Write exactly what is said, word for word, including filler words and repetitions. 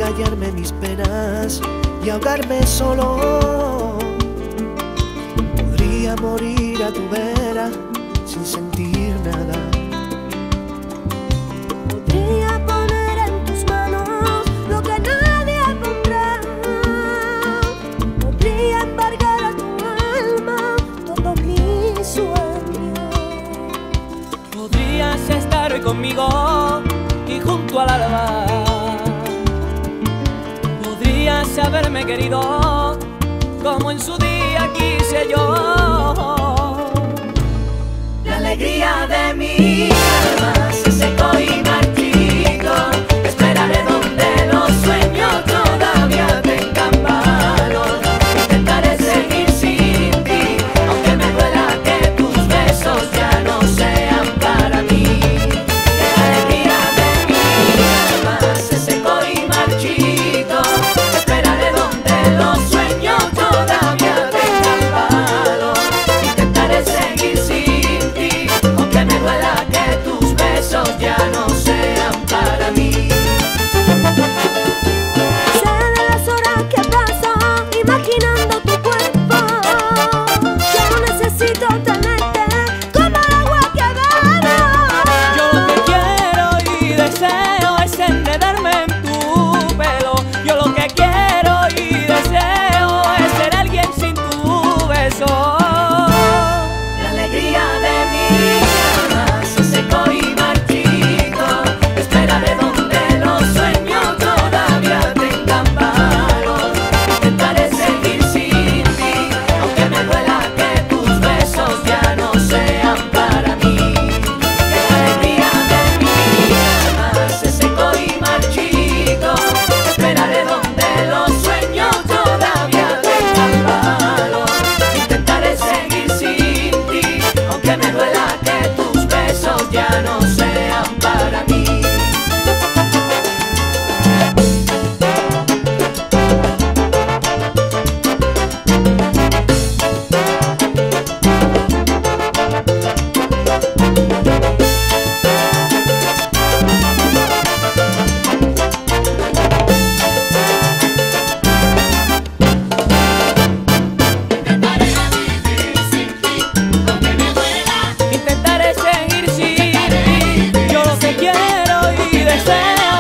callarme mis penas y ahogarme solo. Podría morir a tu vera sin sentir nada. Podría poner en tus manos lo que nadie pondrá. Podría embargar a tu alma todo mi sueño. Podrías estar hoy conmigo y junto al alba. Podrías haberme querido como en su día quise yo. La alegría de mi alma se secó y marchito. Esperaré donde los sueños todavía tengan valor. Intentaré seguir sin ti, aunque me duela que tus besos ya no sean para mí. La alegría de mi alma se secó y marchito. Esperaré donde los sueños todavía tengan valor. Intentaré seguir sin ti, aunque me duela que tus besos ya no sean para mí. Sé de las horas que paso imaginando tu cuerpo. Yo necesito tenerte como el agua que bebo. Yo lo que quiero y deseo es enredarme en tu pelo. Yo lo que quiero y deseo es ser alguien sin tu beso. La alegría de mi alma se secó y marchito. Esperaré donde los sueños todavía tengan valor. Intentaré seguir sin ti, aunque me duela que tus besos ya no sean para mí. La alegría de mi alma se secó y marchito. Esperaré donde los sueños todavía tengan valor. Intentaré seguir sin ti, aunque me duela que tus besos ya no sean para mí. Intentaré seguir sin ti. Yo lo que quiero y deseo